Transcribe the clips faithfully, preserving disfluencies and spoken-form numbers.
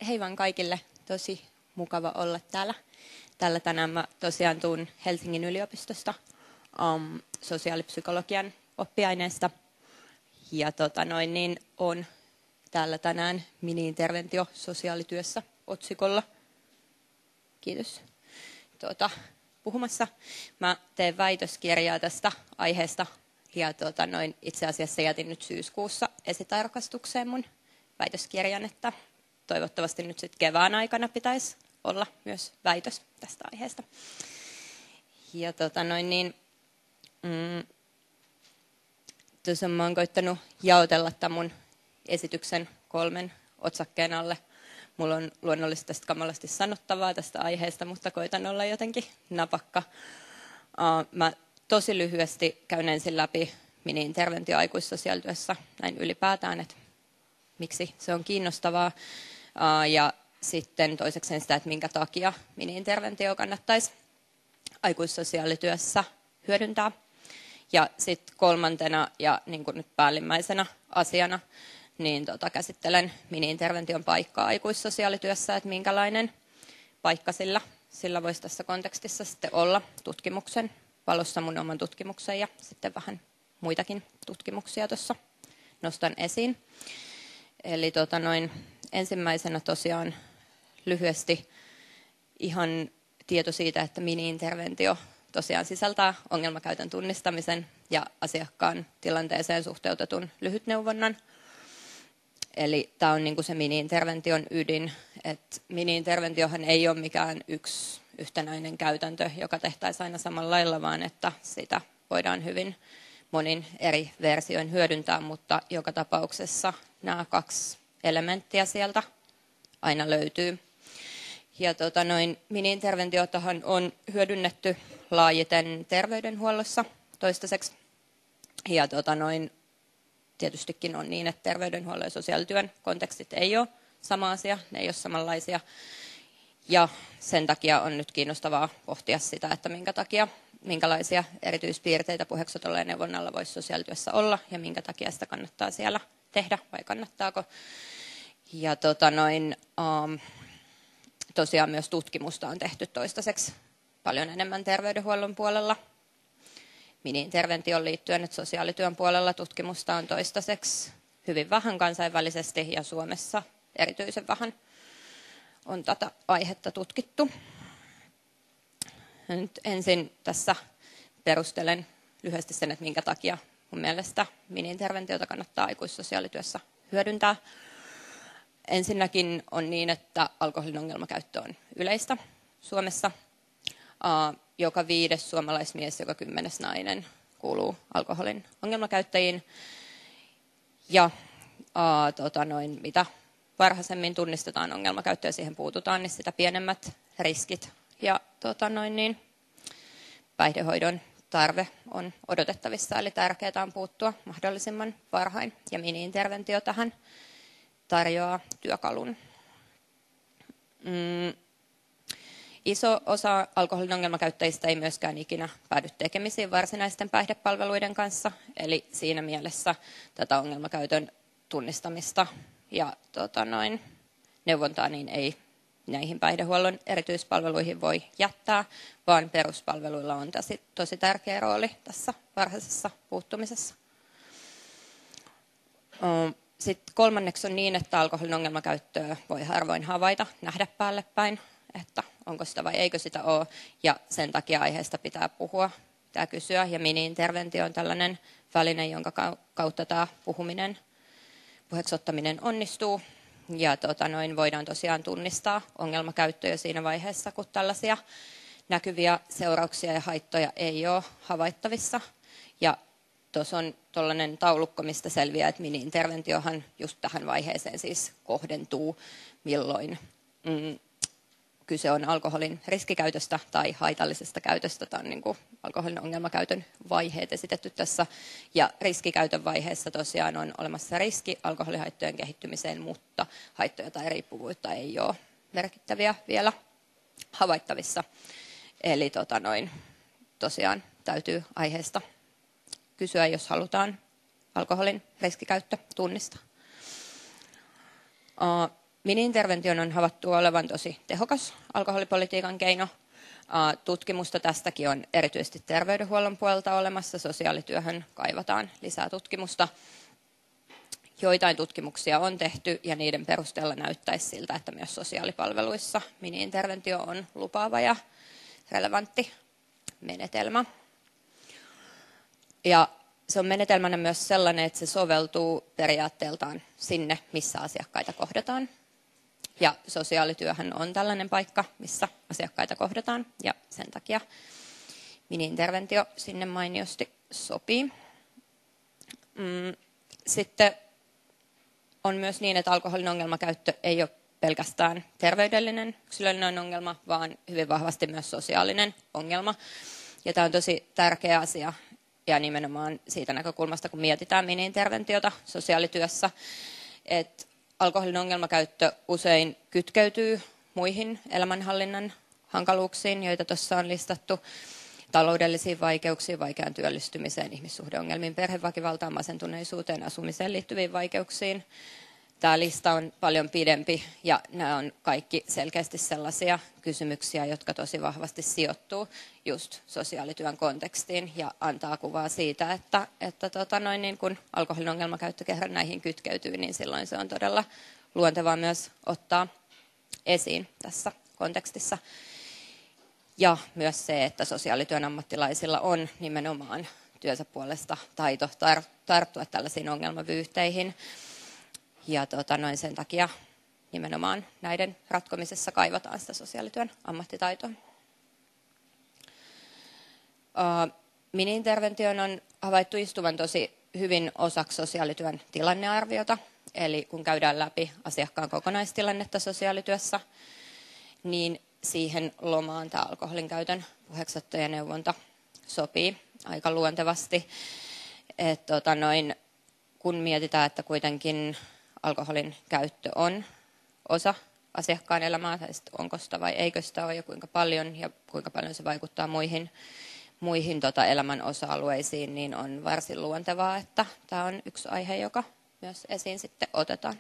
hei vaan kaikille, tosi mukava olla täällä. Tällä tänään mä tosiaan tuun Helsingin yliopistosta um, sosiaalipsykologian oppiaineesta. Ja tota noin, niin on täällä tänään mini-interventio sosiaalityössä otsikolla. Kiitos. Tuota, puhumassa. Mä teen väitöskirjaa tästä aiheesta ja tuota, noin, itse asiassa jätin nyt syyskuussa esitarkastukseen mun väitöskirjan, että toivottavasti nyt sitten kevään aikana pitäisi olla myös väitös tästä aiheesta. Ja tuota, noin, niin, mm, tuossa mä oon koittanut jaotella tämän mun esityksen kolmen otsakkeen alle. Mulla on luonnollisesti tästä kamalasti sanottavaa tästä aiheesta, mutta koitan olla jotenkin napakka. Uh, mä tosi lyhyesti käyn ensin läpi mini-interventio aikuissosiaalityössä näin ylipäätään, että miksi se on kiinnostavaa. Uh, ja sitten toisekseen sitä, että minkä takia mini-interventio kannattaisi aikuissosiaalityössä hyödyntää. Ja sitten kolmantena ja niin kuin nyt päällimmäisenä asiana, niin tota, käsittelen mini-intervention paikkaa aikuissosiaalityössä, että minkälainen paikka sillä, sillä voisi tässä kontekstissa sitten olla tutkimuksen valossa, mun oman tutkimuksen ja sitten vähän muitakin tutkimuksia tuossa nostan esiin. Eli tota, noin, ensimmäisenä tosiaan lyhyesti ihan tieto siitä, että mini-interventio tosiaan sisältää ongelmakäytön tunnistamisen ja asiakkaan tilanteeseen suhteutetun lyhytneuvonnan. Eli tämä on niin kuin se mini-intervention ydin, että mini-interventiohan ei ole mikään yksi yhtenäinen käytäntö, joka tehtäisiin aina samalla lailla, vaan että sitä voidaan hyvin monin eri versioin hyödyntää, mutta joka tapauksessa nämä kaksi elementtiä sieltä aina löytyy. Ja tota noin, mini-interventiotahan on hyödynnetty laajiten terveydenhuollossa toistaiseksi. Ja tota noin, tietystikin on niin, että terveydenhuollon ja sosiaalityön kontekstit ei ole sama asia, ne ei ole samanlaisia. Ja sen takia on nyt kiinnostavaa pohtia sitä, että minkä takia, minkälaisia erityispiirteitä puheeksi-otolla ja neuvonnalla voisi sosiaalityössä olla ja minkä takia sitä kannattaa siellä tehdä vai kannattaako. Ja tota noin, um, tosiaan myös tutkimusta on tehty toistaiseksi paljon enemmän terveydenhuollon puolella. Mini-interventioon liittyen, että sosiaalityön puolella tutkimusta on toistaiseksi hyvin vähän kansainvälisesti ja Suomessa erityisen vähän on tätä aihetta tutkittu. Nyt ensin tässä perustelen lyhyesti sen, että minkä takia mun mielestä mini-interventiota kannattaa aikuissosiaalityössä hyödyntää. Ensinnäkin on niin, että alkoholin ongelmakäyttö on yleistä Suomessa. Joka viides suomalaismies, joka kymmenes nainen kuuluu alkoholin ongelmakäyttäjiin. Ja aa, tota noin, mitä varhaisemmin tunnistetaan ongelmakäyttöä ja siihen puututaan, niin sitä pienemmät riskit ja tota noin, niin, päihdehoidon tarve on odotettavissa. Eli tärkeää on puuttua mahdollisimman varhain. Ja mini-interventio tähän tarjoaa työkalun. Mm. Iso osa alkoholin ongelmakäyttäjistä ei myöskään ikinä päädy tekemisiin varsinaisten päihdepalveluiden kanssa. Eli siinä mielessä tätä ongelmakäytön tunnistamista ja tota noin, neuvontaa niin ei näihin päihdehuollon erityispalveluihin voi jättää, vaan peruspalveluilla on tosi, tosi tärkeä rooli tässä varhaisessa puuttumisessa. Sitten kolmanneksi on niin, että alkoholin ongelmakäyttöä voi harvoin havaita, nähdä päälle päin, että onko sitä vai eikö sitä ole, ja sen takia aiheesta pitää puhua, pitää kysyä, ja mini-interventio on tällainen väline, jonka kautta tämä puhuminen, puheeksi ottaminen onnistuu, ja tota, noin voidaan tosiaan tunnistaa ongelmakäyttöä jo siinä vaiheessa, kun tällaisia näkyviä seurauksia ja haittoja ei ole havaittavissa, ja tuossa on tuollainen taulukko, mistä selviää, että mini-interventiohan just tähän vaiheeseen siis kohdentuu, milloin mm, kyse on alkoholin riskikäytöstä tai haitallisesta käytöstä. Tämä on niin kuin alkoholin ongelmakäytön vaiheet esitetty tässä. Ja riskikäytön vaiheessa tosiaan on olemassa riski alkoholihaittojen kehittymiseen, mutta haittoja tai riippuvuutta ei ole merkittäviä vielä havaittavissa. Eli tota noin, tosiaan täytyy aiheesta kysyä, jos halutaan alkoholin riskikäyttö tunnistaa. Mini-intervention on havaittu olevan tosi tehokas alkoholipolitiikan keino. Tutkimusta tästäkin on erityisesti terveydenhuollon puolelta olemassa. Sosiaalityöhön kaivataan lisää tutkimusta. Joitain tutkimuksia on tehty ja niiden perusteella näyttäisi siltä, että myös sosiaalipalveluissa mini-interventio on lupaava ja relevantti menetelmä. Ja se on menetelmänä myös sellainen, että se soveltuu periaatteeltaan sinne, missä asiakkaita kohdataan. Ja sosiaalityöhän on tällainen paikka, missä asiakkaita kohdataan, ja sen takia mini-interventio sinne mainiosti sopii. Sitten on myös niin, että alkoholin ongelmakäyttö ei ole pelkästään terveydellinen yksilöllinen ongelma, vaan hyvin vahvasti myös sosiaalinen ongelma. Ja tämä on tosi tärkeä asia, ja nimenomaan siitä näkökulmasta, kun mietitään mini-interventiota sosiaalityössä, että alkoholin ongelmakäyttö usein kytkeytyy muihin elämänhallinnan hankaluuksiin, joita tuossa on listattu, taloudellisiin vaikeuksiin, vaikeaan työllistymiseen, ihmissuhdeongelmiin, perheväkivaltaan, masentuneisuuteen, asumiseen liittyviin vaikeuksiin. Tämä lista on paljon pidempi ja nämä on kaikki selkeästi sellaisia kysymyksiä, jotka tosi vahvasti sijoittuu just sosiaalityön kontekstiin ja antaa kuvaa siitä, että, että tota noin, niin kun alkoholin ongelmakäyttö kerran näihin kytkeytyy, niin silloin se on todella luontevaa myös ottaa esiin tässä kontekstissa. Ja myös se, että sosiaalityön ammattilaisilla on nimenomaan työnsä puolesta taito tar- tarttua tällaisiin ongelmavyyhteihin. Ja tota, noin sen takia nimenomaan näiden ratkomisessa kaivataan sitä sosiaalityön ammattitaitoa. Uh, mini-intervention on havaittu istuvan tosi hyvin osaksi sosiaalityön tilannearviota. Eli kun käydään läpi asiakkaan kokonaistilannetta sosiaalityössä, niin siihen lomaan tämä alkoholin käytön puheksotto ja neuvonta sopii aika luontevasti. Et, tota, noin, kun mietitään, että kuitenkin alkoholin käyttö on osa asiakkaan elämää, tai onko sitä vai eikö sitä ole ja kuinka paljon ja kuinka paljon se vaikuttaa muihin, muihin tota elämän osa-alueisiin, niin on varsin luontevaa, että tämä on yksi aihe, joka myös esiin sitten otetaan.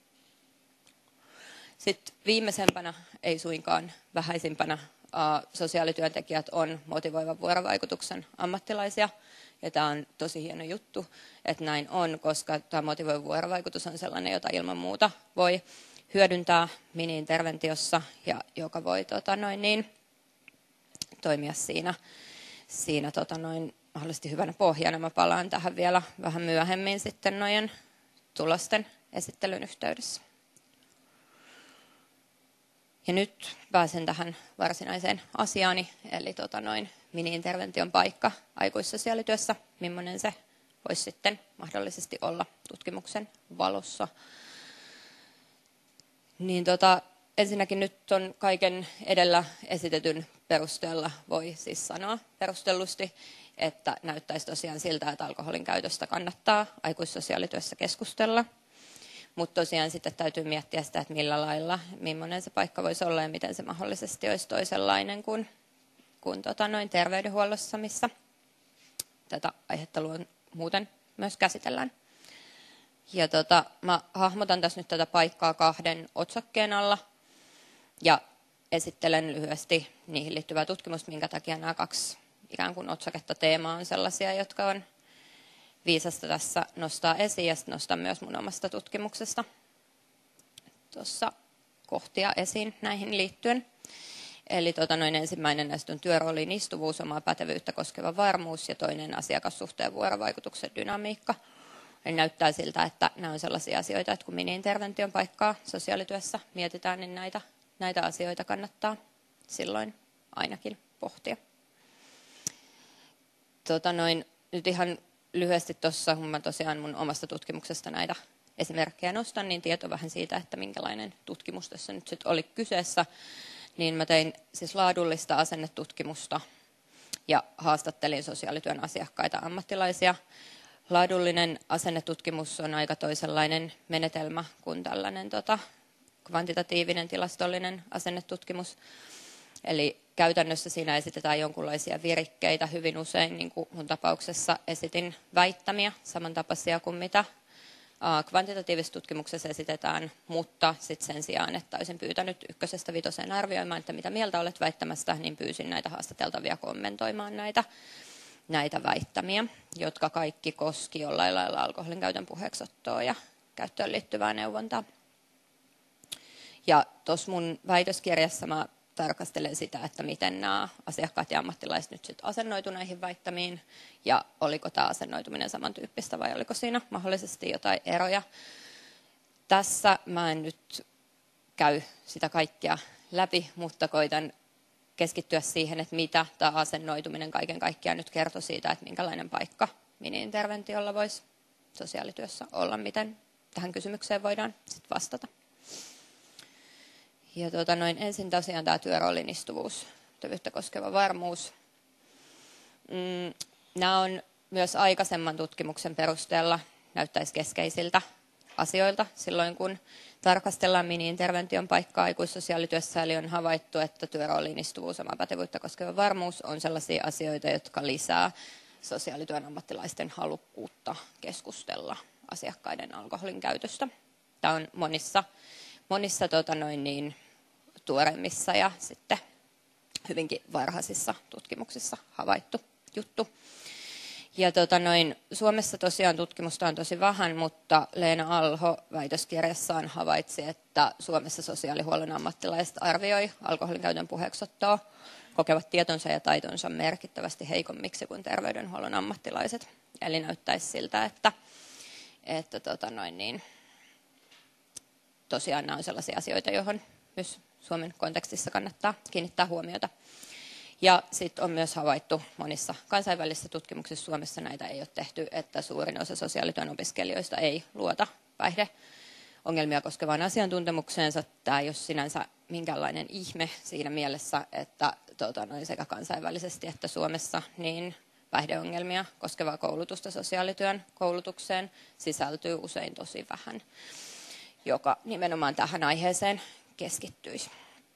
Sitten viimeisempänä, ei suinkaan vähäisimpänä, sosiaalityöntekijät on motivoivan vuorovaikutuksen ammattilaisia. Ja tämä on tosi hieno juttu, että näin on, koska tämä motivoiva vuorovaikutus on sellainen, jota ilman muuta voi hyödyntää mini-interventiossa ja joka voi tota noin, niin, toimia siinä, siinä tota noin, mahdollisesti hyvänä pohjana. Mä palaan tähän vielä vähän myöhemmin sitten noiden tulosten esittelyn yhteydessä. Ja nyt pääsen tähän varsinaiseen asiaani, eli tota noin, mini-intervention paikka aikuissosiaalityössä, millainen se voisi sitten mahdollisesti olla tutkimuksen valossa. Niin tota, ensinnäkin nyt on kaiken edellä esitetyn perusteella voi siis sanoa perustellusti, että näyttäisi tosiaan siltä, että alkoholin käytöstä kannattaa aikuissosiaalityössä keskustella. Mutta tosiaan sitten täytyy miettiä sitä, että millä lailla, millainen se paikka voisi olla ja miten se mahdollisesti olisi toisenlainen kuin, kuin tota noin terveydenhuollossa, missä tätä aihetta muuten myös käsitellään. Ja tota, mä hahmotan tässä nyt tätä paikkaa kahden otsakkeen alla ja esittelen lyhyesti niihin liittyvää tutkimusta, minkä takia nämä kaksi ikään kuin otsaketta teemaa on sellaisia, jotka on viisasta tässä nostaa esiin, ja nostan myös mun omasta tutkimuksesta tuossa kohtia esiin näihin liittyen. Eli tota, noin ensimmäinen näistä on työroolin istuvuus, omaa pätevyyttä koskeva varmuus ja toinen asiakassuhteen vuorovaikutuksen dynamiikka. Eli näyttää siltä, että nämä on sellaisia asioita, että kun mini-intervention paikkaa sosiaalityössä mietitään, niin näitä, näitä asioita kannattaa silloin ainakin pohtia. Tota, noin, nyt ihan lyhyesti tuossa, kun mä tosiaan mun omasta tutkimuksesta näitä esimerkkejä nostan, niin tieto vähän siitä, että minkälainen tutkimus tässä nyt sitten oli kyseessä. Niin mä tein siis laadullista asennetutkimusta ja haastattelin sosiaalityön asiakkaita ammattilaisia. Laadullinen asennetutkimus on aika toisenlainen menetelmä kuin tällainen tota, kvantitatiivinen tilastollinen asennetutkimus. Eli käytännössä siinä esitetään jonkinlaisia virikkeitä. Hyvin usein, niin kuin mun tapauksessa, esitin väittämiä, samantapaisia kuin mitä Kvantitatiivisessa tutkimuksessa esitetään, mutta sitten sen sijaan, että olisin pyytänyt ykkösestä vitoseen arvioimaan, että mitä mieltä olet väittämästä, niin pyysin näitä haastateltavia kommentoimaan näitä, näitä väittämiä, jotka kaikki koski jollain lailla alkoholin käytön puheeksiottoa ja käyttöön liittyvää neuvontaa. Ja tuossa mun väitöskirjassa mä tarkastelen sitä, että miten nämä asiakkaat ja ammattilaiset nyt sit asennoitu näihin väittämiin, ja oliko tämä asennoituminen samantyyppistä vai oliko siinä mahdollisesti jotain eroja. Tässä mä en nyt käy sitä kaikkea läpi, mutta koitan keskittyä siihen, että mitä tämä asennoituminen kaiken kaikkiaan nyt kertoo siitä, että minkälainen paikka mini-interventiolla voisi sosiaalityössä olla, miten tähän kysymykseen voidaan sitten vastata. Ja tuota, noin ensin tosiaan tämä työroolin istuvuus, työvyyttä koskeva varmuus. Mm, nämä on myös aikaisemman tutkimuksen perusteella näyttäisi keskeisiltä asioilta silloin, kun tarkastellaan mini-intervention paikkaa aikuissosiaalityössä, eli on havaittu, että työroolin istuvuus, omaa pätevyyttä koskeva varmuus on sellaisia asioita, jotka lisää sosiaalityön ammattilaisten halukkuutta keskustella asiakkaiden alkoholin käytöstä. Tämä on monissa, monissa tota noin niin, tuoreimmissa ja sitten hyvinkin varhaisissa tutkimuksissa havaittu juttu. Ja tota noin, Suomessa tosiaan tutkimusta on tosi vähän, mutta Leena Alho väitöskirjassaan havaitsi, että Suomessa sosiaalihuollon ammattilaiset arvioi alkoholin käytön puheeksiottoa, kokevat tietonsa ja taitonsa merkittävästi heikommiksi kuin terveydenhuollon ammattilaiset. Eli näyttäisi siltä, että, että tota noin niin, tosiaan nämä on sellaisia asioita, joihin myös Suomen kontekstissa kannattaa kiinnittää huomiota. Ja sitten on myös havaittu monissa kansainvälisissä tutkimuksissa, Suomessa näitä ei ole tehty, että suurin osa sosiaalityön opiskelijoista ei luota päihdeongelmia koskevaan asiantuntemukseensa. Tämä ei ole sinänsä minkäänlainen ihme siinä mielessä, että tuota, noin sekä kansainvälisesti että Suomessa niin päihdeongelmia koskevaa koulutusta sosiaalityön koulutukseen sisältyy usein tosi vähän, joka nimenomaan tähän aiheeseen keskittyisi.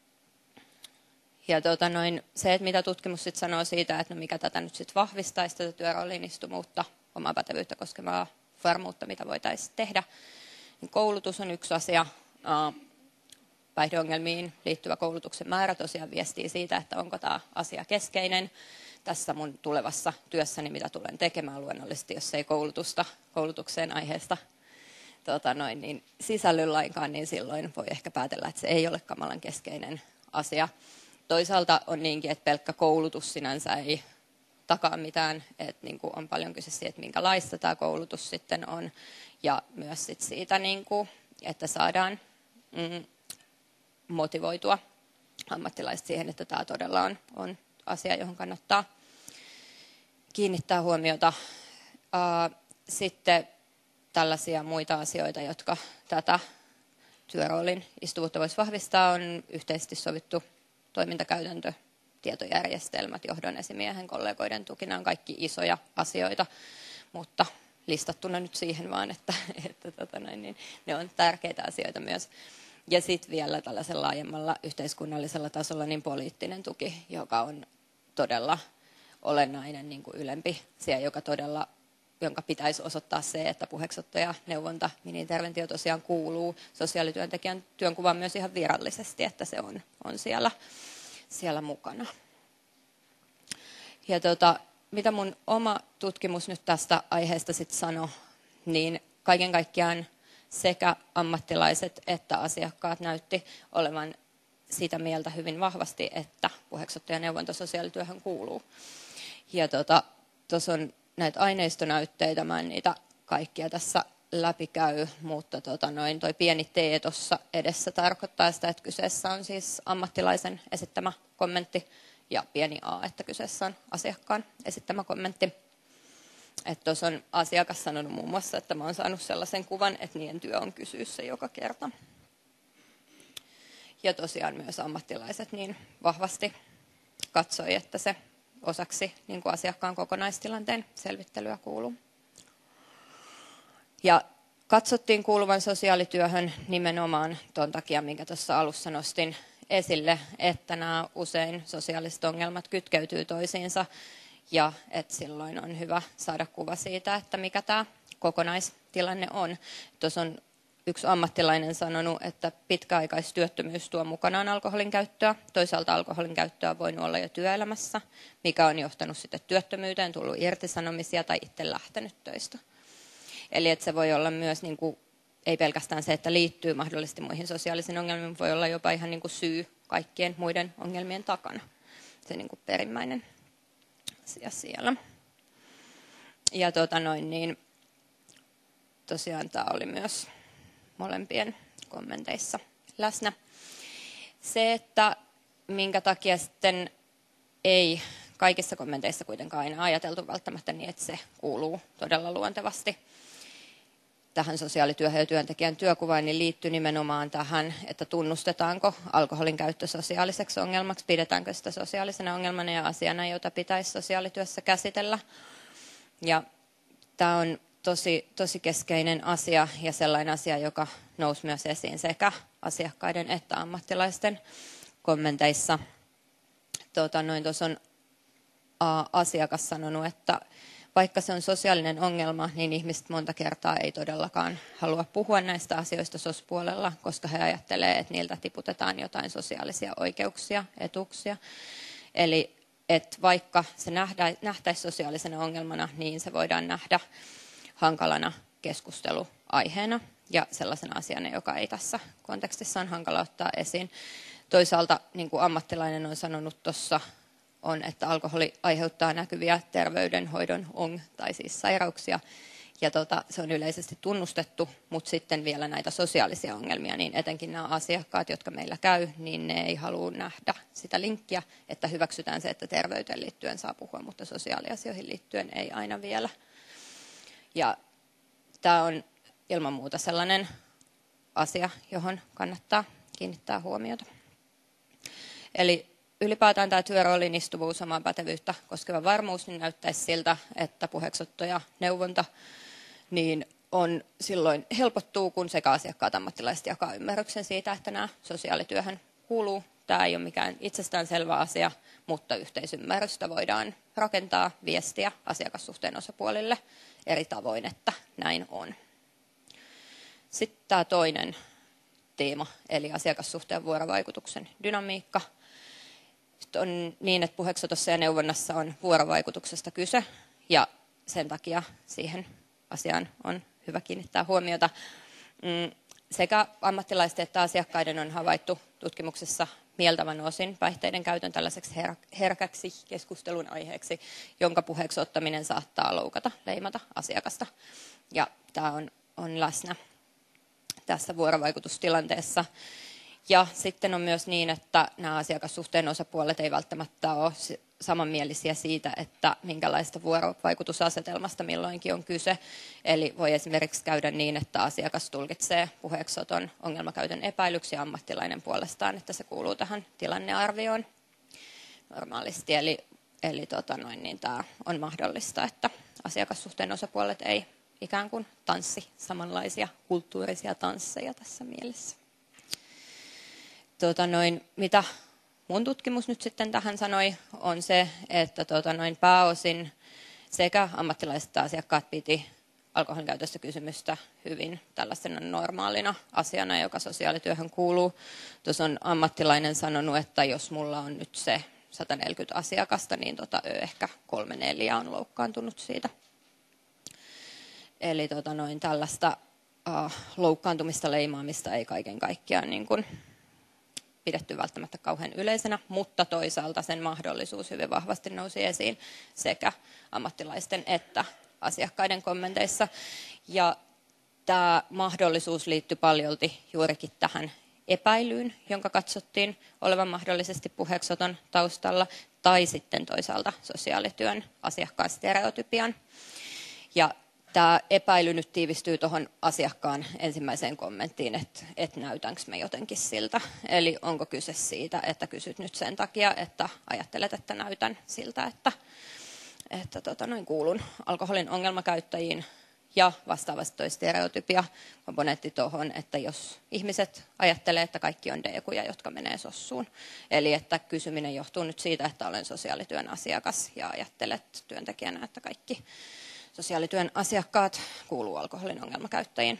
Ja tuota noin, se, että mitä tutkimus sit sanoo siitä, että no mikä tätä nyt sit vahvistaisi, tätä työroolin istumuutta, omaa pätevyyttä koskevaa varmuutta, mitä voitaisiin tehdä. Niin koulutus on yksi asia. Päihdeongelmiin liittyvä koulutuksen määrä tosiaan viestii siitä, että onko tämä asia keskeinen tässä mun tulevassa työssäni, mitä tulen tekemään luonnollisesti, jos ei koulutusta koulutukseen aiheesta tota noin, niin sisälly lainkaan, niin silloin voi ehkä päätellä, että se ei ole kamalan keskeinen asia. Toisaalta on niinkin, että pelkkä koulutus sinänsä ei takaa mitään, että niin kuin on paljon kyse siitä, että minkälaista tämä koulutus sitten on, ja myös sit siitä, niin kuin, että saadaan mm, motivoitua ammattilaiset siihen, että tämä todella on, on asia, johon kannattaa kiinnittää huomiota. Sitten tällaisia muita asioita, jotka tätä työroolin istuvuutta voisi vahvistaa, on yhteisesti sovittu toimintakäytäntö, tietojärjestelmät, johdon esimiehen, kollegoiden tukina on kaikki isoja asioita, mutta listattuna nyt siihen vaan, että, että tota noin, niin ne on tärkeitä asioita myös. Ja sitten vielä tällaisella laajemmalla yhteiskunnallisella tasolla niin poliittinen tuki, joka on todella olennainen niin kuin ylempi siellä, joka todella, jonka pitäisi osoittaa se, että puheeksiotto ja neuvonta, mini-interventio tosiaan kuuluu sosiaalityöntekijän työnkuvaan myös ihan virallisesti, että se on, on siellä, siellä mukana. Ja tota, mitä mun oma tutkimus nyt tästä aiheesta sitten sanoi, niin kaiken kaikkiaan sekä ammattilaiset että asiakkaat näytti olevan sitä mieltä hyvin vahvasti, että puheeksiotto ja neuvonta sosiaalityöhön kuuluu. Ja tuossa tota, on näitä aineistonäytteitä, mä en niitä kaikkia tässä läpikäy, mutta tota noin, toi pieni T tuossa edessä tarkoittaa sitä, että kyseessä on siis ammattilaisen esittämä kommentti, ja pieni A, että kyseessä on asiakkaan esittämä kommentti. Tuossa on asiakas sanonut muun muassa, että mä oon saanut sellaisen kuvan, että niiden työ on kysyä se joka kerta. Ja tosiaan myös ammattilaiset niin vahvasti katsoi, että se osaksi niin kuin asiakkaan kokonaistilanteen selvittelyä kuuluu. Ja katsottiin kuuluvan sosiaalityöhön nimenomaan tuon takia, minkä tuossa alussa nostin esille, että nämä usein sosiaaliset ongelmat kytkeytyy toisiinsa ja että silloin on hyvä saada kuva siitä, että mikä tämä kokonais tilanne on. Tuossa on yksi ammattilainen sanonut, että pitkäaikaistyöttömyys tuo mukanaan alkoholin käyttöä. Toisaalta alkoholin käyttöä on voinut olla jo työelämässä, mikä on johtanut sitten työttömyyteen, tullut irtisanomisia tai itse lähtenyt töistä. Eli että se voi olla myös, niin kuin, ei pelkästään se, että liittyy mahdollisesti muihin sosiaalisiin ongelmiin, voi olla jopa ihan niin kuin syy kaikkien muiden ongelmien takana. Se niin kuin perimmäinen asia siellä. Ja tota noin, niin tosiaan tämä oli myös molempien kommenteissa läsnä. Se, että minkä takia sitten ei kaikissa kommenteissa kuitenkaan aina ajateltu välttämättä niin, että se kuuluu todella luontevasti tähän sosiaalityöhön ja työntekijän työkuvaan, niin liittyy nimenomaan tähän, että tunnustetaanko alkoholin käyttö sosiaaliseksi ongelmaksi, pidetäänkö sitä sosiaalisena ongelmana ja asiana, jota pitäisi sosiaalityössä käsitellä. Ja tämä on tosi, tosi keskeinen asia ja sellainen asia, joka nousi myös esiin sekä asiakkaiden että ammattilaisten kommenteissa. Tuota, noin tuossa on a, asiakas sanonut, että vaikka se on sosiaalinen ongelma, niin ihmiset monta kertaa ei todellakaan halua puhua näistä asioista S O S-puolella, koska he ajattelee, että niiltä tiputetaan jotain sosiaalisia oikeuksia, etuuksia. Eli että vaikka se nähtäisi sosiaalisena ongelmana, niin se voidaan nähdä hankalana keskusteluaiheena ja sellaisena asiana, joka ei tässä kontekstissa on hankala ottaa esiin. Toisaalta, niin kuin ammattilainen on sanonut tuossa, on, että alkoholi aiheuttaa näkyviä terveydenhoidon ong- tai siis sairauksia. Ja tota, se on yleisesti tunnustettu, mutta sitten vielä näitä sosiaalisia ongelmia, niin etenkin nämä asiakkaat, jotka meillä käy, niin ne ei halua nähdä sitä linkkiä, että hyväksytään se, että terveyteen liittyen saa puhua, mutta sosiaaliasioihin liittyen ei aina vielä. Ja tämä on ilman muuta sellainen asia, johon kannattaa kiinnittää huomiota. Eli ylipäätään tämä työroolin istuvuus, omaa pätevyyttä koskeva varmuus, niin näyttäisi siltä, että puheeksotto ja neuvonta niin on silloin helpottuu, kun sekä asiakkaat ammattilaiset jakaa ymmärryksen siitä, että nämä sosiaalityöhön kuuluu. Tämä ei ole mikään itsestäänselvä asia, mutta yhteisymmärrystä voidaan rakentaa viestiä asiakassuhteen osapuolille eri tavoin, että näin on. Sitten tämä toinen teema, eli asiakassuhteen vuorovaikutuksen dynamiikka. On niin, että puheeksotossa ja neuvonnassa on vuorovaikutuksesta kyse, ja sen takia siihen asiaan on hyvä kiinnittää huomiota. Sekä ammattilaisten että asiakkaiden on havaittu tutkimuksessa mieltävän osin päihteiden käytön tällaiseksi herkäksi keskustelun aiheeksi, jonka puheeksi ottaminen saattaa loukata, leimata asiakasta. Ja tämä on, on läsnä tässä vuorovaikutustilanteessa. Ja sitten on myös niin, että nämä asiakassuhteen osapuolet ei välttämättä ole samanmielisiä siitä, että minkälaista vuorovaikutusasetelmasta milloinkin on kyse. Eli voi esimerkiksi käydä niin, että asiakas tulkitsee puheeksoton ongelmakäytön epäilyksi ja ammattilainen puolestaan, että se kuuluu tähän tilannearvioon normaalisti. Eli, eli tota noin, niin tämä on mahdollista, että asiakassuhteen osapuolet ei ikään kuin tanssi samanlaisia kulttuurisia tansseja tässä mielessä. Tota noin, mitä mun tutkimus nyt sitten tähän sanoi, on se, että tota noin, pääosin sekä ammattilaiset että asiakkaat piti alkoholin käytöstä kysymystä hyvin tällaisena normaalina asiana, joka sosiaalityöhön kuuluu. Tuossa on ammattilainen sanonut, että jos mulla on nyt se sata neljäkymmentä asiakasta, niin tota, ehkä kolme neljä on loukkaantunut siitä. Eli tota noin, tällaista uh, loukkaantumista, leimaamista ei kaiken kaikkiaan niin kuin pidetty välttämättä kauhean yleisenä, mutta toisaalta sen mahdollisuus hyvin vahvasti nousi esiin sekä ammattilaisten että asiakkaiden kommenteissa. Ja tämä mahdollisuus liittyi paljolti juurikin tähän epäilyyn, jonka katsottiin olevan mahdollisesti puheeksoton taustalla, tai sitten toisaalta sosiaalityön asiakkaan stereotypian. Ja tämä epäily nyt tiivistyy tuohon asiakkaan ensimmäiseen kommenttiin, että, että näytänkö me jotenkin siltä. Eli onko kyse siitä, että kysyt nyt sen takia, että ajattelet, että näytän siltä, että, että tota, noin kuulun alkoholin ongelmakäyttäjiin. Ja vastaavasti toi stereotypia komponentti tuohon, että jos ihmiset ajattelee, että kaikki on deekuja, jotka menee sossuun. Eli että kysyminen johtuu nyt siitä, että olen sosiaalityön asiakas ja ajattelet työntekijänä, että kaikki sosiaalityön asiakkaat kuuluu alkoholin ongelmakäyttäjiin.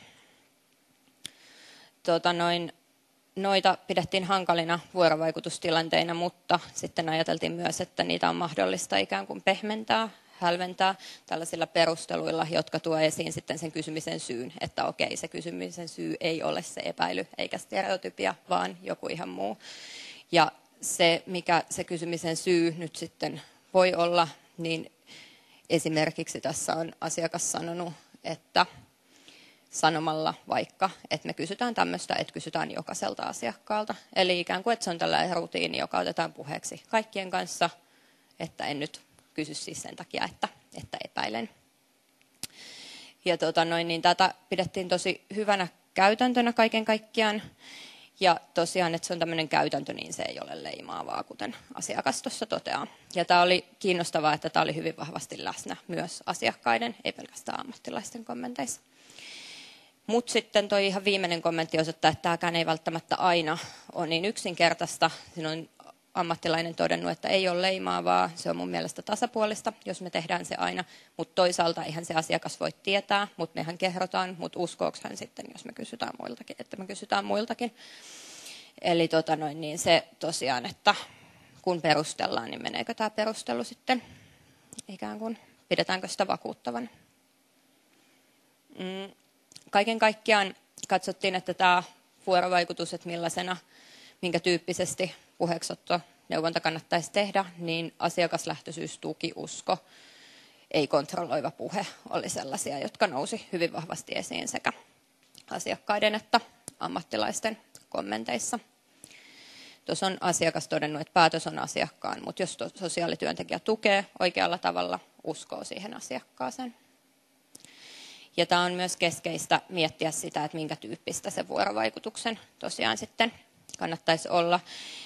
Tuota, noin, noita pidettiin hankalina vuorovaikutustilanteina, mutta sitten ajateltiin myös, että niitä on mahdollista ikään kuin pehmentää, hälventää tällaisilla perusteluilla, jotka tuo esiin sitten sen kysymisen syyn, että okei, se kysymisen syy ei ole se epäily eikä stereotypia, vaan joku ihan muu. Ja se, mikä se kysymisen syy nyt sitten voi olla, niin esimerkiksi tässä on asiakas sanonut, että sanomalla vaikka, että me kysytään tämmöistä, että kysytään jokaiselta asiakkaalta. Eli ikään kuin, että se on tällainen rutiini, joka otetaan puheeksi kaikkien kanssa, että en nyt kysy siis sen takia, että, että epäilen. Ja tota noin, niin tätä pidettiin tosi hyvänä käytäntönä kaiken kaikkiaan. Ja tosiaan, että se on tämmöinen käytäntö, niin se ei ole leimaavaa, kuten asiakas tuossa toteaa. Ja tämä oli kiinnostavaa, että tämä oli hyvin vahvasti läsnä myös asiakkaiden, ei pelkästään ammattilaisten kommenteissa. Mutta sitten tuo ihan viimeinen kommentti osoittaa, että tämäkään ei välttämättä aina ole niin yksinkertaista. Siinä on ammattilainen todennut, että ei ole leimaavaa. Se on mun mielestä tasapuolista, jos me tehdään se aina. Mutta toisaalta eihän se asiakas voi tietää, mutta mehän kerrotaan. Mutta uskooko hän sitten, jos me kysytään muiltakin, että me kysytään muiltakin. Eli tota noin, niin se tosiaan, että kun perustellaan, niin meneekö tämä perustelu sitten ikään kuin, pidetäänkö sitä vakuuttavana. Mm. Kaiken kaikkiaan katsottiin, että tämä vuorovaikutus, että millaisena, minkä tyyppisesti puheeksiotto neuvonta kannattaisi tehdä, niin asiakaslähtöisyys, tuki, usko, ei kontrolloiva puhe oli sellaisia, jotka nousi hyvin vahvasti esiin sekä asiakkaiden että ammattilaisten kommenteissa. Tuossa on asiakas todennut, että päätös on asiakkaan, mutta jos sosiaalityöntekijä tukee oikealla tavalla, uskoo siihen asiakkaaseen. Ja tämä on myös keskeistä miettiä sitä, että minkä tyyppistä se vuorovaikutuksen tosiaan sitten kannattaisi olla.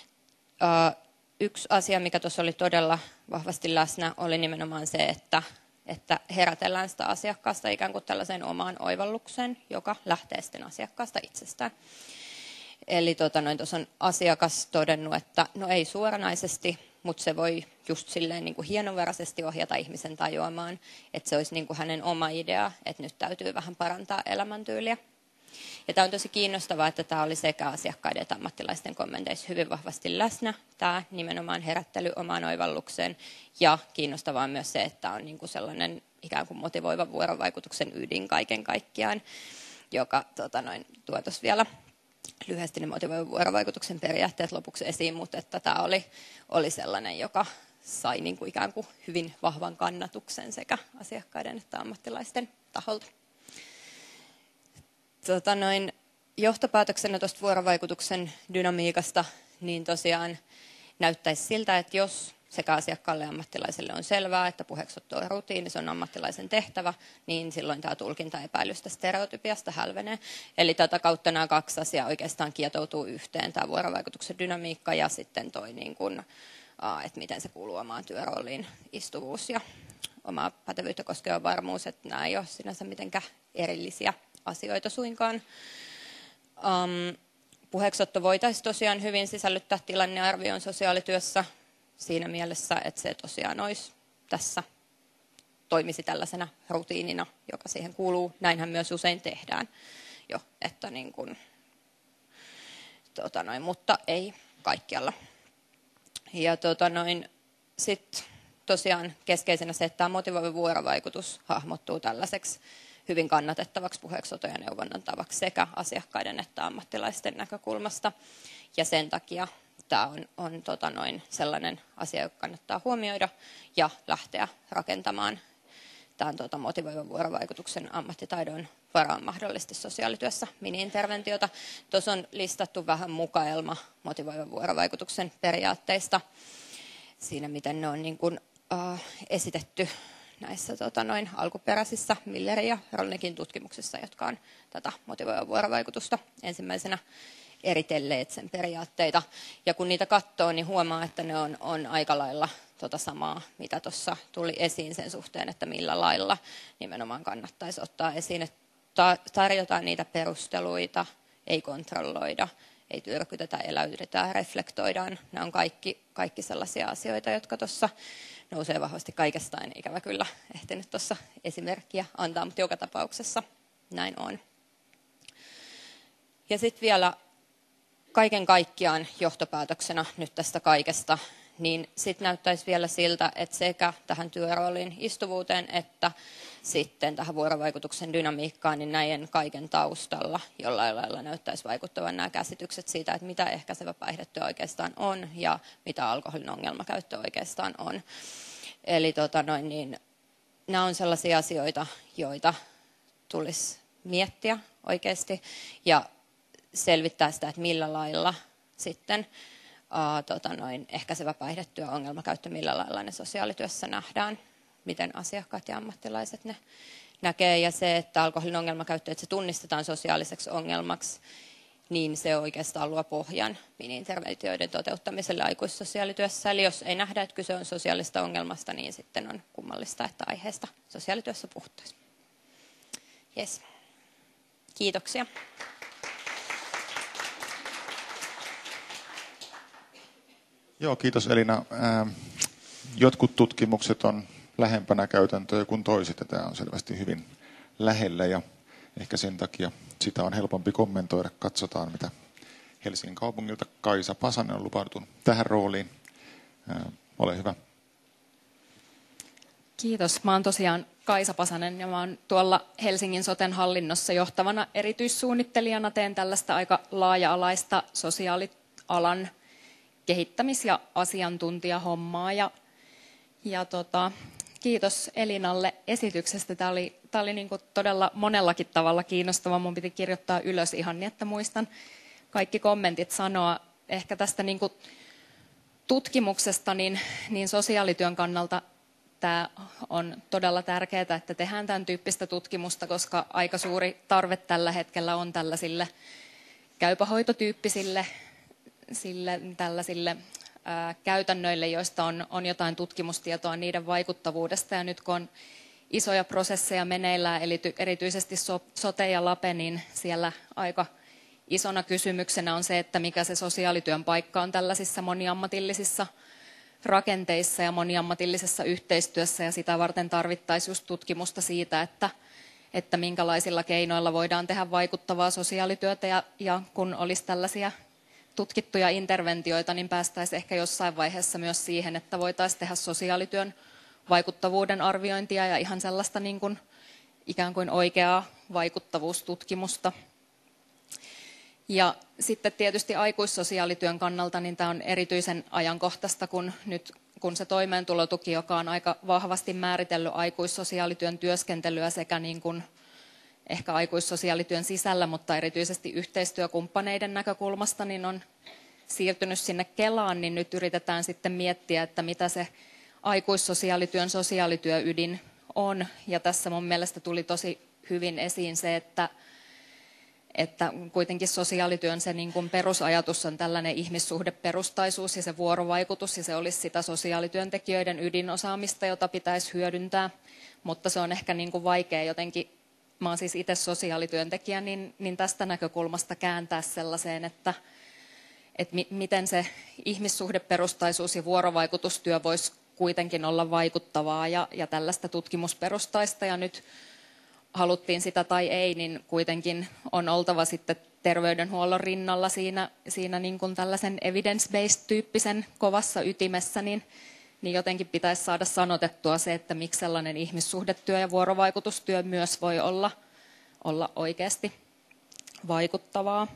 Yksi asia, mikä tuossa oli todella vahvasti läsnä, oli nimenomaan se, että, että herätellään sitä asiakkaasta ikään kuin tällaiseen omaan oivallukseen, joka lähtee sitten asiakkaasta itsestään. Eli tuota, noin, tuossa on asiakas todennut, että no ei suoranaisesti, mutta se voi just silleen niin kuin hienovaraisesti ohjata ihmisen tajuamaan, että se olisi niin kuin hänen oma idea, että nyt täytyy vähän parantaa elämäntyyliä. Ja tämä on tosi kiinnostavaa, että tämä oli sekä asiakkaiden että ammattilaisten kommenteissa hyvin vahvasti läsnä, tämä nimenomaan herättely omaan oivallukseen. Ja kiinnostavaa on myös se, että on niin kuin sellainen ikään kuin motivoiva vuorovaikutuksen ydin kaiken kaikkiaan, joka tota noin, tuo tuossa vielä lyhyesti ne motivoivan vuorovaikutuksen periaatteet lopuksi esiin, mutta että tämä oli, oli sellainen, joka sai niin kuin ikään kuin hyvin vahvan kannatuksen sekä asiakkaiden että ammattilaisten taholta. Tota noin, johtopäätöksenä tuosta vuorovaikutuksen dynamiikasta, niin tosiaan näyttäisi siltä, että jos sekä asiakkaalle ja ammattilaiselle on selvää, että puheeksiotto on rutiini, se on ammattilaisen tehtävä, niin silloin tämä tulkinta epäilystä stereotypiasta hälvenee. Eli tätä kautta nämä kaksi asiaa oikeastaan kietoutuu yhteen, tämä vuorovaikutuksen dynamiikka ja sitten toi, niin kuin, että miten se kuuluu omaan työrooliin, istuvuus ja omaa pätevyyttä koskeva varmuus, että nämä ei ole sinänsä mitenkään erillisiä asioita suinkaan. Um, puheeksiotto voitaisiin tosiaan hyvin sisällyttää tilannearvioon sosiaalityössä siinä mielessä, että se tosiaan olisi tässä, toimisi tällaisena rutiinina, joka siihen kuuluu. Näinhän myös usein tehdään jo, että niin kuin, tota noin, mutta ei kaikkialla. Ja tota noin, sitten tosiaan keskeisenä se, että tämä motivoiva vuorovaikutus hahmottuu tällaiseksi hyvin kannatettavaksi puheeksioton ja neuvonnan tavaksi sekä asiakkaiden että ammattilaisten näkökulmasta. Ja sen takia tämä on, on tota noin sellainen asia, joka kannattaa huomioida ja lähteä rakentamaan tämän tota motivoivan vuorovaikutuksen ammattitaidon varaan mahdollisesti sosiaalityössä mini-interventiota. Tuossa on listattu vähän mukaelma motivoivan vuorovaikutuksen periaatteista siinä, miten ne on niin kuin, äh, esitetty näissä tota, noin, alkuperäisissä Millerin ja Rolnikin tutkimuksissa, jotka on tätä motivoivaa vuorovaikutusta ensimmäisenä eritelleet sen periaatteita. Ja kun niitä katsoo, niin huomaa, että ne on, on aika lailla tota samaa, mitä tuossa tuli esiin sen suhteen, että millä lailla nimenomaan kannattaisi ottaa esiin, että tarjotaan niitä perusteluita, ei kontrolloida, ei tyrkytetä, eläydytä, reflektoidaan. Nämä on kaikki, kaikki sellaisia asioita, jotka tuossa nousee vahvasti kaikesta, en ikävä kyllä ehtinyt tuossa esimerkkiä antaa, mutta joka tapauksessa näin on. Ja sitten vielä kaiken kaikkiaan johtopäätöksenä nyt tästä kaikesta, niin sitten näyttäisi vielä siltä, että sekä tähän työroolin istuvuuteen että sitten tähän vuorovaikutuksen dynamiikkaan, niin näiden kaiken taustalla jollain lailla näyttäisi vaikuttavan nämä käsitykset siitä, että mitä ehkäisevä päihdetyö oikeastaan on ja mitä alkoholin ongelmakäyttö oikeastaan on. Eli tota noin, niin, nämä on sellaisia asioita, joita tulisi miettiä oikeasti ja selvittää sitä, että millä lailla sitten Uh, tota noin, ehkäisevä päihdetyö, ongelmakäyttö, millä lailla ne sosiaalityössä nähdään, miten asiakkaat ja ammattilaiset ne näkee. Ja se, että alkoholin ongelmakäyttö, että se tunnistetaan sosiaaliseksi ongelmaksi, niin se oikeastaan luo pohjan mini-interventioiden toteuttamiselle aikuissosiaalityössä. Eli jos ei nähdä, että kyse on sosiaalista ongelmasta, niin sitten on kummallista, että aiheesta sosiaalityössä puhuttaisiin. Yes. Kiitoksia. Joo, kiitos Elina. Jotkut tutkimukset on lähempänä käytäntöä kuin toiset, ja tämä on selvästi hyvin lähellä, ja ehkä sen takia sitä on helpompi kommentoida. Katsotaan, mitä Helsingin kaupungilta Kaisa Pasanen on lupautunut tähän rooliin. Ole hyvä. Kiitos. Mä oon tosiaan Kaisa Pasanen, ja mä oon tuolla Helsingin soten hallinnossa johtavana erityissuunnittelijana. Teen tällaista aika laaja-alaista sosiaalialan kehittämis- ja asiantuntijahommaa. Ja, ja tota, kiitos Elinalle esityksestä. Tämä oli, tämä oli niin kuin todella monellakin tavalla kiinnostava. Mun piti kirjoittaa ylös ihan niin, että muistan kaikki kommentit sanoa. Ehkä tästä niin kuin tutkimuksesta niin, niin sosiaalityön kannalta tämä on todella tärkeää, että tehdään tämän tyyppistä tutkimusta, koska aika suuri tarve tällä hetkellä on tällaisille käypähoitotyyppisille sille, tällaisille ää, käytännöille, joista on, on jotain tutkimustietoa niiden vaikuttavuudesta. Ja nyt kun on isoja prosesseja meneillään, eli ty, erityisesti so, sote ja lape, niin siellä aika isona kysymyksenä on se, että mikä se sosiaalityön paikka on tällaisissa moniammatillisissa rakenteissa ja moniammatillisessa yhteistyössä, ja sitä varten tarvittaisiin just tutkimusta siitä, että, että minkälaisilla keinoilla voidaan tehdä vaikuttavaa sosiaalityötä, ja, ja kun olisi tällaisia tutkittuja interventioita, niin päästäisiin ehkä jossain vaiheessa myös siihen, että voitaisiin tehdä sosiaalityön vaikuttavuuden arviointia ja ihan sellaista niin kuin ikään kuin oikeaa vaikuttavuustutkimusta. Ja sitten tietysti aikuissosiaalityön kannalta niin tämä on erityisen ajankohtaista, kun nyt kun se toimeentulotuki, joka on aika vahvasti määritellyt aikuissosiaalityön työskentelyä sekä niin kuin ehkä aikuissosiaalityön sisällä, mutta erityisesti yhteistyökumppaneiden näkökulmasta, niin on siirtynyt sinne Kelaan, niin nyt yritetään sitten miettiä, että mitä se aikuissosiaalityön sosiaalityöydin on. Ja tässä mun mielestä tuli tosi hyvin esiin se, että, että kuitenkin sosiaalityön se niin kuin perusajatus on tällainen ihmissuhdeperustaisuus ja se vuorovaikutus, ja se olisi sitä sosiaalityöntekijöiden ydinosaamista, jota pitäisi hyödyntää, mutta se on ehkä niin kuin vaikea jotenkin. Mä oon siis itse sosiaalityöntekijä, niin, niin tästä näkökulmasta kääntää sellaiseen, että, että mi, miten se ihmissuhdeperustaisuus ja vuorovaikutustyö voisi kuitenkin olla vaikuttavaa ja, ja tällaista tutkimusperustaista. Ja nyt haluttiin sitä tai ei, niin kuitenkin on oltava sitten terveydenhuollon rinnalla siinä, siinä niin kuin tällaisen evidence-based-tyyppisen kovassa ytimessä, niin niin jotenkin pitäisi saada sanotettua se, että miksi sellainen ihmissuhdetyö ja vuorovaikutustyö myös voi olla, olla oikeasti vaikuttavaa.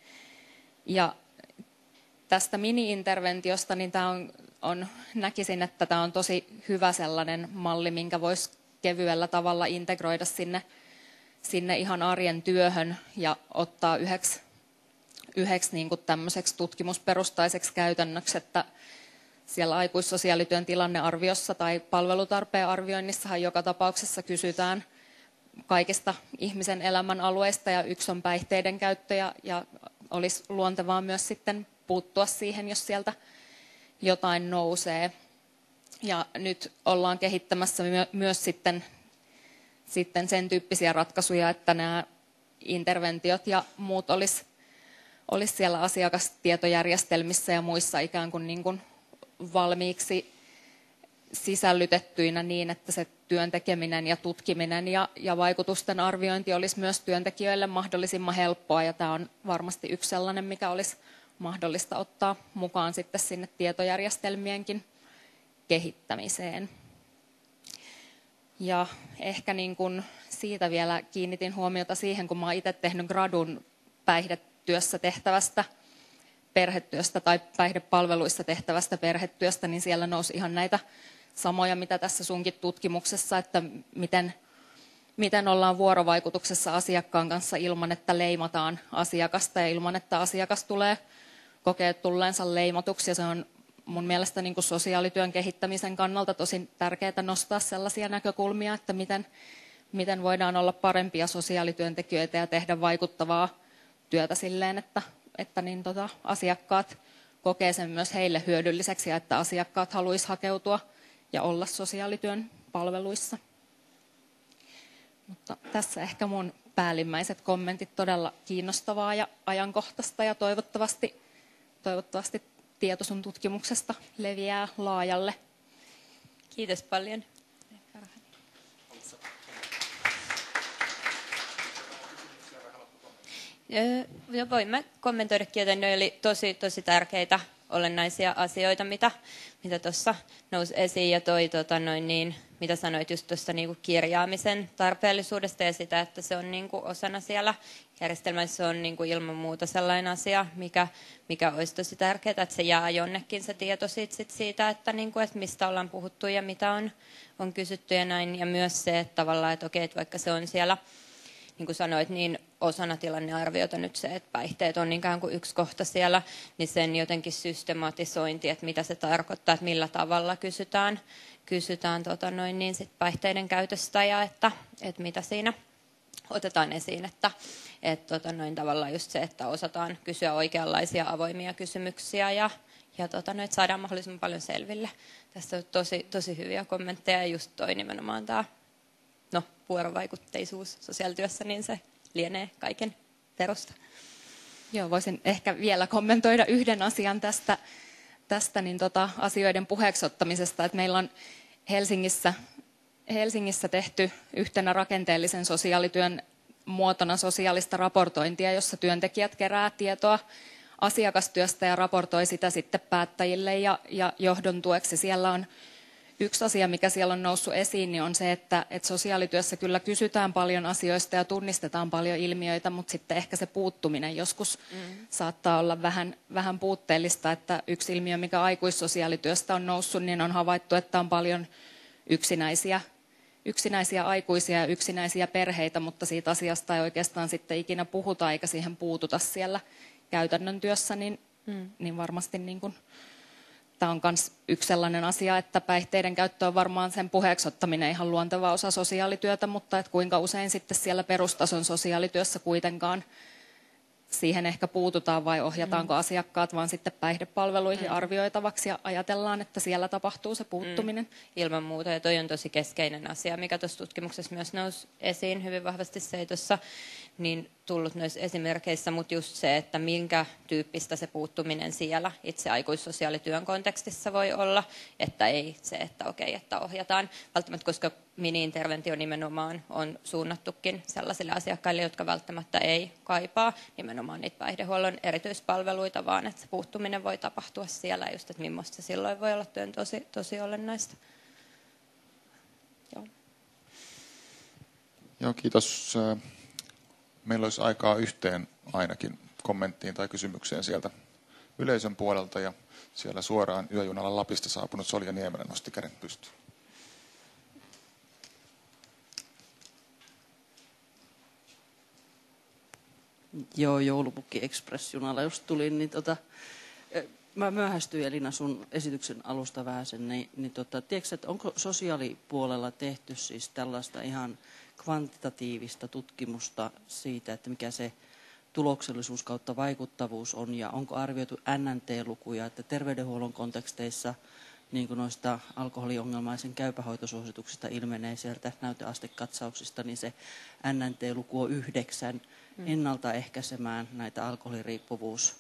Ja tästä mini-interventiosta, niin tämä on, on, näkisin, että tämä on tosi hyvä sellainen malli, minkä voisi kevyellä tavalla integroida sinne, sinne ihan arjen työhön ja ottaa yhdeksi, yhdeksi niin kuin tämmöiseksi tutkimusperustaiseksi käytännöksi, että siellä aikuissosiaalityön tilannearviossa tai palvelutarpeen arvioinnissahan joka tapauksessa kysytään kaikista ihmisen elämän alueista, ja yksi on päihteiden käyttö, ja, ja olisi luontevaa myös sitten puuttua siihen, jos sieltä jotain nousee. Ja nyt ollaan kehittämässä my- myös sitten, sitten sen tyyppisiä ratkaisuja, että nämä interventiot ja muut olisi, olisi siellä asiakastietojärjestelmissä ja muissa ikään kuin, niin kuin valmiiksi sisällytettyinä niin, että se työn tekeminen ja tutkiminen ja, ja vaikutusten arviointi olisi myös työntekijöille mahdollisimman helppoa. Ja tämä on varmasti yksi sellainen, mikä olisi mahdollista ottaa mukaan sitten sinne tietojärjestelmienkin kehittämiseen. Ja ehkä niin kuin siitä vielä kiinnitin huomiota siihen, kun mä oon itse tehnyt gradun päihdetyössä tehtävästä perhetyöstä tai päihdepalveluissa tehtävästä perhetyöstä, niin siellä nousi ihan näitä samoja, mitä tässä sunkin tutkimuksessa, että miten, miten ollaan vuorovaikutuksessa asiakkaan kanssa ilman, että leimataan asiakasta ja ilman, että asiakas tulee kokea tulleensa leimatuksi. Ja se on mun mielestä niin kuin sosiaalityön kehittämisen kannalta tosi tärkeää nostaa sellaisia näkökulmia, että miten, miten voidaan olla parempia sosiaalityöntekijöitä ja tehdä vaikuttavaa työtä silleen, että, että niin tota, asiakkaat kokee sen myös heille hyödylliseksi ja että asiakkaat haluaisi hakeutua ja olla sosiaalityön palveluissa. Mutta tässä ehkä mun päällimmäiset kommentit, todella kiinnostavaa ja ajankohtaista ja toivottavasti, toivottavasti tieto sun tutkimuksesta leviää laajalle. Kiitos paljon. Joo, voimme kommentoidakin, joten ne oli tosi, tosi tärkeitä olennaisia asioita, mitä mitä tuossa nousi esiin ja toi, tota, noin, niin, mitä sanoit just tuosta niinku kirjaamisen tarpeellisuudesta ja sitä, että se on niinku osana siellä järjestelmässä on niinku ilman muuta sellainen asia, mikä, mikä olisi tosi tärkeää, että se jää jonnekin se tieto siitä, sit siitä että, niinku, että mistä ollaan puhuttu ja mitä on, on kysytty ja näin. Ja myös se, että tavallaan, että okei, että vaikka se on siellä, niin kuin sanoit, niin osana tilannearviota nyt se, että päihteet on ikään kuin yksi kohta siellä, niin sen jotenkin systematisointi, että mitä se tarkoittaa, että millä tavalla kysytään, kysytään tota noin, niin sit päihteiden käytöstä ja että, että mitä siinä otetaan esiin, että, että tota noin, tavallaan just se, että osataan kysyä oikeanlaisia avoimia kysymyksiä ja, ja tota noin, että saadaan mahdollisimman paljon selville. Tässä on tosi, tosi hyviä kommentteja ja just toi nimenomaan tämä no, vuorovaikutteisuus sosiaalityössä, niin se lienee kaiken perusta. Joo, voisin ehkä vielä kommentoida yhden asian tästä, tästä niin tota, asioiden puheeksi ottamisesta. Että meillä on Helsingissä, Helsingissä tehty yhtenä rakenteellisen sosiaalityön muotona sosiaalista raportointia, jossa työntekijät kerää tietoa asiakastyöstä ja raportoi sitä sitten päättäjille ja, ja johdon tueksi. Siellä on yksi asia, mikä siellä on noussut esiin, niin on se, että, että sosiaalityössä kyllä kysytään paljon asioista ja tunnistetaan paljon ilmiöitä, mutta sitten ehkä se puuttuminen joskus mm. saattaa olla vähän, vähän puutteellista. Että yksi ilmiö, mikä aikuissosiaalityöstä on noussut, niin on havaittu, että on paljon yksinäisiä, yksinäisiä aikuisia ja yksinäisiä perheitä, mutta siitä asiasta ei oikeastaan sitten ikinä puhuta eikä siihen puututa siellä käytännön työssä, niin, mm. niin varmasti niin kuin tämä on myös yksi sellainen asia, että päihteiden käyttö on varmaan sen puheeksi ottaminen ihan luonteva osa sosiaalityötä, mutta että kuinka usein sitten siellä perustason sosiaalityössä kuitenkaan siihen ehkä puututaan vai ohjataanko mm. asiakkaat vaan sitten päihdepalveluihin mm. arvioitavaksi ja ajatellaan, että siellä tapahtuu se puuttuminen. Mm. Ilman muuta ja toi on tosi keskeinen asia, mikä tuossa tutkimuksessa myös nousi esiin hyvin vahvasti, se ei tuossa niin tullut noissa esimerkkeissä, mutta just se, että minkä tyyppistä se puuttuminen siellä itse aikuissosiaalityön kontekstissa voi olla, että ei se, että okei, että ohjataan välttämättä, koska mini-interventio nimenomaan on suunnattukin sellaisille asiakkaille, jotka välttämättä ei kaipaa nimenomaan niitä päihdehuollon erityispalveluita, vaan että se puuttuminen voi tapahtua siellä just, että millaista se silloin voi olla työn tosi, tosi olennaista. Joo. Joo, kiitos. Meillä olisi aikaa yhteen ainakin kommenttiin tai kysymykseen sieltä yleisön puolelta ja siellä suoraan yöjunalla Lapista saapunut Solja Niemelä nosti käden pystyyn. Joo, joulupukki Express-junalla jos tulin, niin tota, mä myöhästyin Elina sun esityksen alusta vähän sen, niin, niin tota, tiedätkö, että onko sosiaalipuolella tehty siis tällaista ihan kvantitatiivista tutkimusta siitä, että mikä se tuloksellisuus kautta vaikuttavuus on ja onko arvioitu N N T-lukuja, että terveydenhuollon konteksteissa niin kuin noista alkoholiongelmaisen käypähoitosuosituksista ilmenee sieltä näyteastekatsauksista, niin se N N T-luku on yhdeksän ennaltaehkäisemään näitä alkoholiriippuvuus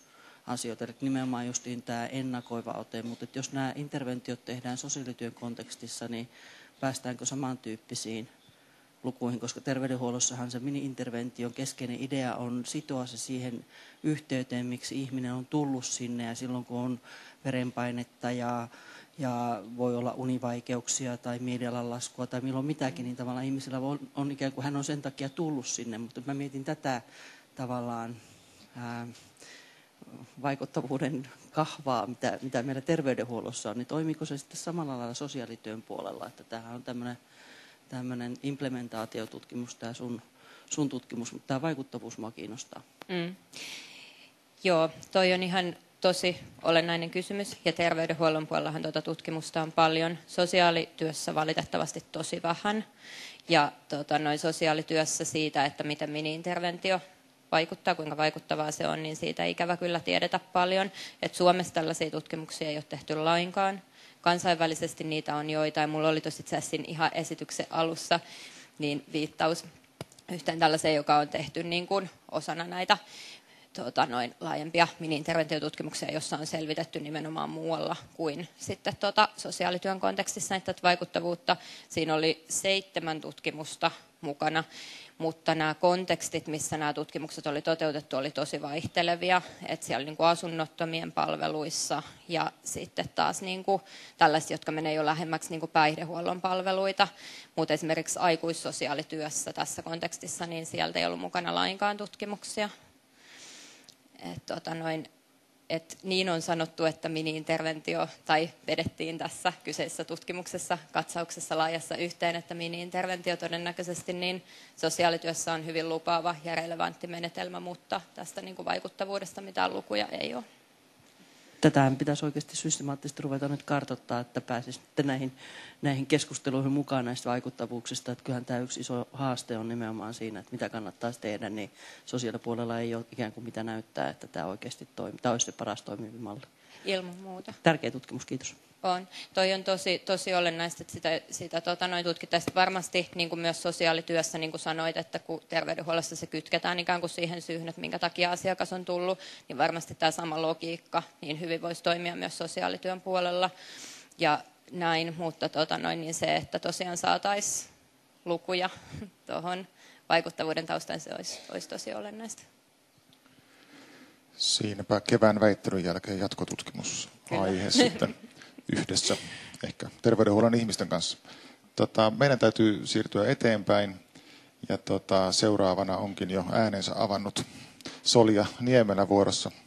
asioita, eli nimenomaan justiin tämä ennakoiva ote, mutta että jos nämä interventiot tehdään sosiaalityön kontekstissa, niin päästäänkö samantyyppisiin lukuihin, koska terveydenhuollossahan se mini-intervention keskeinen idea on sitoa se siihen yhteyteen, miksi ihminen on tullut sinne, ja silloin kun on verenpainetta ja, ja voi olla univaikeuksia tai mielialan laskua tai milloin mitäkin, niin tavallaan ihmisillä on, on ikään kuin hän on sen takia tullut sinne, mutta mä mietin tätä tavallaan ää, vaikuttavuuden kahvaa, mitä, mitä meillä terveydenhuollossa on, niin toimiiko se sitten samalla lailla sosiaalityön puolella, että tämähän on tämmöinen tämmöinen implementaatiotutkimus, tämä sun, sun tutkimus, mutta tämä vaikuttavuus mua kiinnostaa. Mm. Joo, toi on ihan tosi olennainen kysymys, ja terveydenhuollon puolellahan tuota tutkimusta on paljon. Sosiaalityössä valitettavasti tosi vähän, ja tota, noin sosiaalityössä siitä, että miten mini-interventio vaikuttaa, kuinka vaikuttavaa se on, niin siitä ei ikävä kyllä tiedetä paljon. Et Suomessa tällaisia tutkimuksia ei ole tehty lainkaan. Kansainvälisesti niitä on joitain. Mulla oli tosi itse asiassa ihan esityksen alussa niin viittaus yhteen tällaiseen, joka on tehty niin kuin osana näitä tuota, noin laajempia mini-interventiotutkimuksia, jossa on selvitetty nimenomaan muualla kuin sitten tuota, sosiaalityön kontekstissa näitä vaikuttavuutta. Siinä oli seitsemän tutkimusta mukana, mutta nämä kontekstit, missä nämä tutkimukset oli toteutettu, oli tosi vaihtelevia. Että siellä oli niin kuin asunnottomien palveluissa ja sitten taas niin kuin tällaiset, jotka menee jo lähemmäksi niin kuin päihdehuollon palveluita. Mutta esimerkiksi aikuissosiaalityössä tässä kontekstissa, niin sieltä ei ollut mukana lainkaan tutkimuksia. Et, tota noin, et niin on sanottu, että mini-interventio, tai vedettiin tässä kyseisessä tutkimuksessa, katsauksessa laajassa yhteen, että mini-interventio todennäköisesti niin sosiaalityössä on hyvin lupaava ja relevantti menetelmä, mutta tästä niin kuin vaikuttavuudesta mitään lukuja ei ole. Tätähän pitäisi oikeasti systemaattisesti ruveta nyt kartoittaa, että pääsisi näihin, näihin keskusteluihin mukaan näistä vaikuttavuuksista. Että kyllähän tämä yksi iso haaste on nimenomaan siinä, että mitä kannattaisi tehdä, niin sosiaalipuolella ei ole ikään kuin mitä näyttää, että tämä oikeasti toimii. Tämä olisi se paras toimiva malli. Ilman muuta. Tärkeä tutkimus, kiitos. On. Toi on tosi, tosi olennaista, että sitä, sitä tota, noin tutkittaisiin varmasti niin kuin myös sosiaalityössä, niin kuin sanoit, että kun terveydenhuollossa se kytketään ikään kuin siihen syyhyn, että minkä takia asiakas on tullut, niin varmasti tämä sama logiikka niin hyvin voisi toimia myös sosiaalityön puolella ja näin, mutta tota, noin, niin se, että tosiaan saataisiin lukuja tuohon vaikuttavuuden taustaan, se olisi, olisi tosi olennaista. Siinäpä kevään väittelyn jälkeen jatkotutkimusaihe sitten yhdessä ehkä terveydenhuollon ihmisten kanssa. Tota, meidän täytyy siirtyä eteenpäin ja tota, seuraavana onkin jo äänensä avannut Solja Niemelä vuorossa.